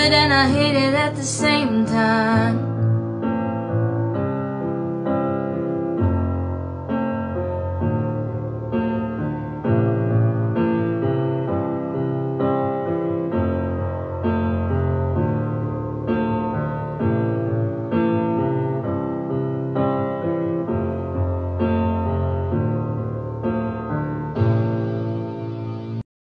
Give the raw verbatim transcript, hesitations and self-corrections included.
it and I hate it at the same time.